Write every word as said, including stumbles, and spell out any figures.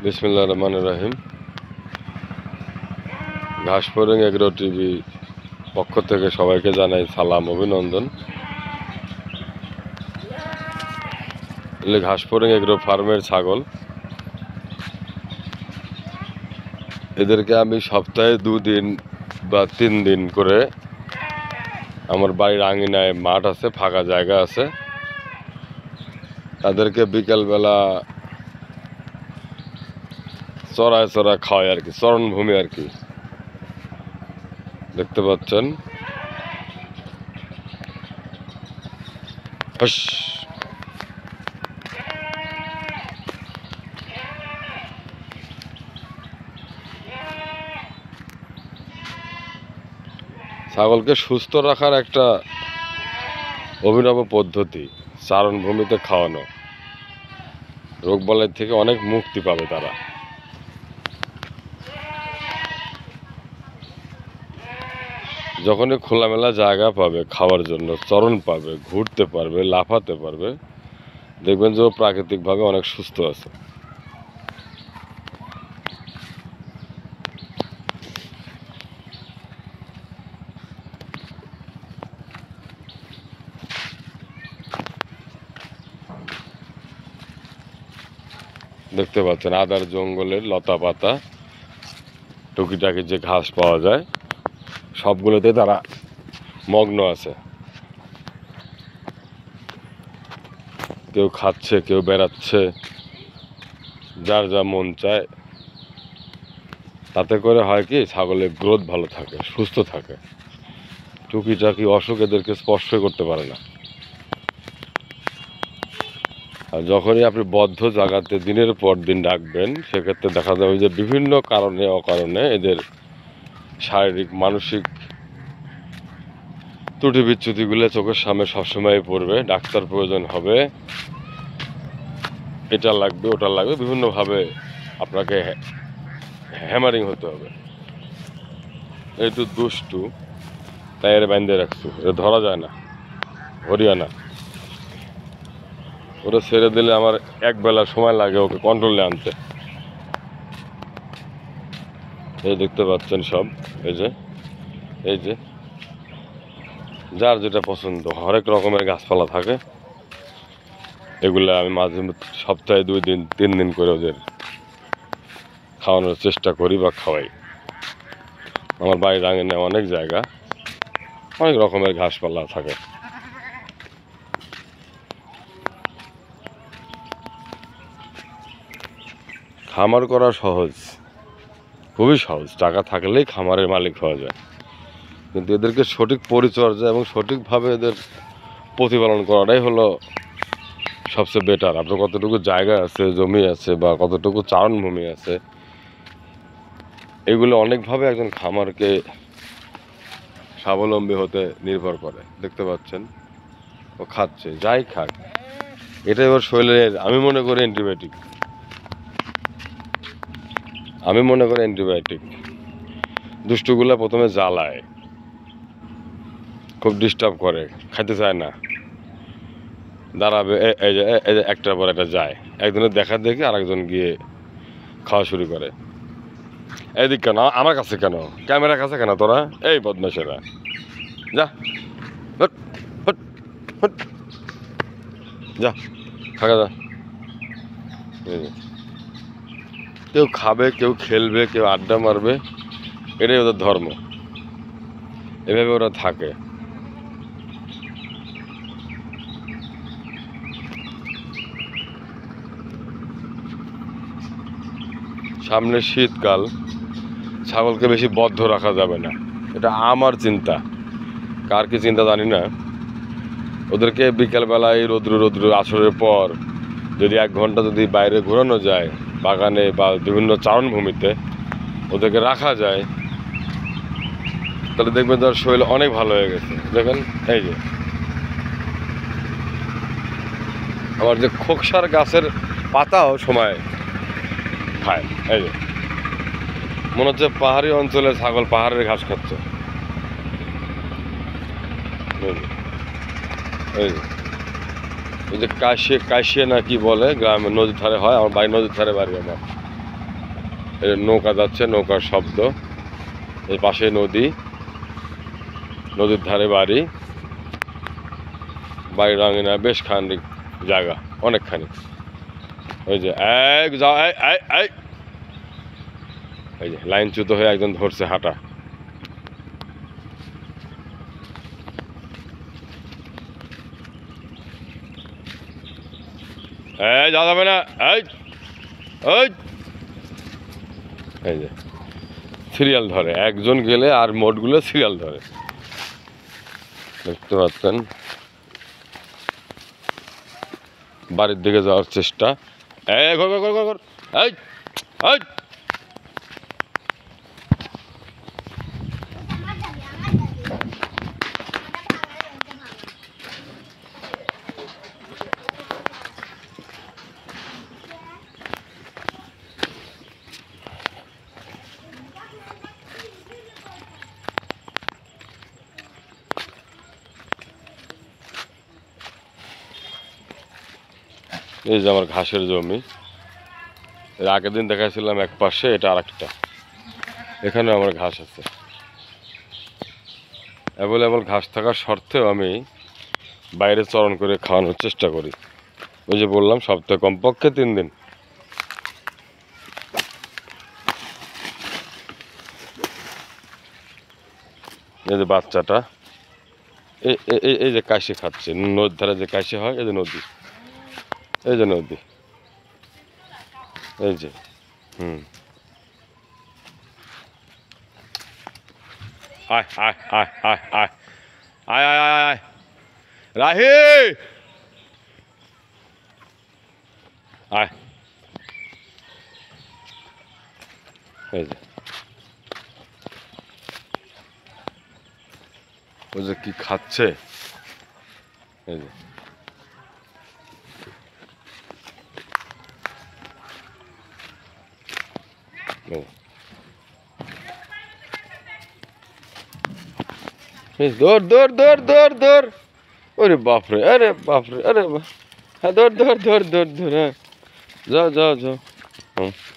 বিসমিল্লাহির রহমানির রহিম। ঘাসফড়িং এগ্রো টিভি পক্ষ থেকে সবাইকে জানাই সালাম, অভিনন্দন। এগুলো ঘাসফড়িং এগ্রো ফার্মের ছাগল। এদেরকে আমি সপ্তাহে দুদিন বা তিন দিন করে আমার বাড়ির আঙিনায় মাঠ আছে, ফাঁকা জায়গা আছে, তাদেরকে বিকালবেলা চড়ায় চড়ায় খাওয়াই আর কি, চরণভূমি আর কি। দেখতে পাচ্ছেন ছাগলকে সুস্থ রাখার একটা অভিনব পদ্ধতি চারণভূমিতে খাওয়ানো। রোগবালাই থেকে অনেক মুক্তি পাবে তারা। যখনই খোলামেলা জায়গা পাবে খাওয়ার জন্য, চরণ পাবে, ঘুরতে পারবে, লাফাতে পারবে, দেখবেন যে ও প্রাকৃতিকভাবে অনেক সুস্থ আছে। দেখতে পাচ্ছেন আদার জঙ্গলের লতা পাতা, টুকিটাকি যে ঘাস পাওয়া যায় সবগুলোতে তারা মগ্ন আছে। কেউ খাচ্ছে, কেউ বেড়াচ্ছে, যার যা মন চায়। তাতে করে হয় কি, ছাগলের গ্রোথ ভালো থাকে, সুস্থ থাকে। টুকিটাকি অসুখ এদেরকে স্পর্শ করতে পারে না। আর যখনই আপনি বদ্ধ জায়গাতে দিনের পর দিন রাখবেন, সেক্ষেত্রে দেখা যাবে যে বিভিন্ন কারণে অকারণে এদের শারীরিক মানসিক ত্রুটি বিচ্যুতিগুলো চোখের সামনে সবসময় পড়বে। ডাক্তার প্রয়োজন হবে, এটা লাগবে, ওটা লাগবে, বিভিন্নভাবে আপনাকে হ্যামারিং হতে হবে। এই তো দুষ্টু, তাই এর বান্ধে রাখছো, এ ধরা যায় না, হরিয়ানা। ওরা ছেড়ে দিলে আমার এক বেলা সময় লাগে ওকে কন্ট্রোলে আনতে। এই দেখতে পাচ্ছেন সব, এই যে এই যে যার যেটা পছন্দ, হরেক রকমের গাছপালা থাকে। এগুলো আমি মাঝে সপ্তাহে দুই দিন তিন দিন করে ওদের খাওয়ানোর চেষ্টা করি বা খাওয়াই। আমার বাড়ির আঙিনে অনেক জায়গা, অনেক রকমের ঘাসপালা থাকে। খামার করা সহজ, খুবই সহজ, টাকা থাকলেই খামারের মালিক হওয়া যায়। কিন্তু এদেরকে সঠিক পরিচর্যা এবং সঠিকভাবে এদের প্রতিপালন করাটাই হলো সবচেয়ে বেটার। আপনার কতটুকু জায়গা আছে, জমি আছে, বা কতটুকু চারণভূমি আছে, এগুলো অনেকভাবে একজন খামারকে স্বাবলম্বী হতে নির্ভর করে। দেখতে পাচ্ছেন ও খাচ্ছে, যাই খাক, এটাই ওর শরীরের আমি মনে করি অ্যান্টিবায়োটিক। আমি মনে করি অ্যান্টিবায়োটিক। দুষ্টুগুলা প্রথমে জ্বালায়, খুব ডিস্টার্ব করে, খাইতে চায় না, দাঁড়াবে, এই যে এই যে একটার পর একটা যায়, একজনের দেখা দেখে আরেকজন গিয়ে খাওয়া শুরু করে। এদিক কেন, আমার কাছে কেন, ক্যামেরার কাছে কেন তোরা, এই বদমাশেরা, যা যা থাকা যা। কেউ খাবে, কেউ খেলবে, কেউ আড্ডা মারবে, এটাই ওদের ধর্ম। এভাবে ওরা থাকে। সামনে শীতকাল, ছাগলকে বেশি বদ্ধ রাখা যাবে না, এটা আমার চিন্তা। কার কি চিন্তা জানি না। ওদেরকে বিকালবেলায় রৌদ্র রৌদ্র আসরের পর যদি এক ঘন্টা যদি বাইরে ঘোরানো যায়, বাগানে বা বিভিন্ন চারণভূমিতে ওদেরকে রাখা যায়, তাহলে দেখবেন তার শরীর অনেক ভালো হয়ে গেছে। দেখেন এই যে আমার যে খোকসার গাছের পাতাও সময় খায়। এই যে মনে হচ্ছে পাহাড়ি অঞ্চলে ছাগল পাহাড়ের ঘাস খাচ্ছে। এই যে এই যে কাশিয়ে কাশিয়ে না কি বলে, গ্রামে নদীর ধারে হয়, আমার বাড়ি নদীর ধারে বাড়ি আমার। এই নৌকা যাচ্ছে, নৌকার শব্দ। এই পাশে নদী, নদীর ধারে বাড়ি, বাড়ির আঙিনা বেশ খানিক জায়গা, অনেকখানি। ওই যে এক যাও, এই যে লাইনচ্যুত হয়ে একজন ধরছে হাঁটা। এই যাওয়া যাবে না, এই এই এই যে সিরিয়াল ধরে, একজন গেলে আর মোটগুলো সিরিয়াল ধরে, দেখতে পাচ্ছেন। বাড়ির দিকে যাওয়ার চেষ্টা। এই ঘর ঘর ঘর ঘর, এই এই এই যে আমার ঘাসের জমি। এর আগের দিন দেখাইছিলাম এক পাশে, এটা আর একটা। এখানে আমার ঘাস আছে, অ্যাভেলেবল ঘাস থাকার সত্ত্বেও আমি বাইরে চরণ করে খাওয়ানোর চেষ্টা করি। ওই যে বললাম, সপ্তাহে কমপক্ষে তিন দিন। এই যে বাচ্চাটা, এই যে কাশি খাচ্ছে, নদীর ধারে যে কাশি হয়, এই যে নদী, এই যে নদী, এই যে হুম আয় আয় আয় আয় আয় আয় আয় আয় আয় রাহি আয়। এই যে ও যে কি খাচ্ছে, এই যে দৌড় দৌড় দৌড় দৌড় দৌড়, ওরে বাপরে, আরে বাপরে, আরে হ্যাঁ, দৌড় দৌড় দৌড় দৌড় দৌড়, হ্যাঁ যাও যাও যাও। হুম